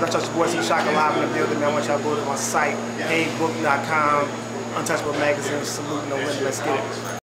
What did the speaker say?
Untouchable Boys, Shaka Live in the building, man. I want y'all to go to my site, haybook.com, Untouchable Magazine, salute no limit, let's get it.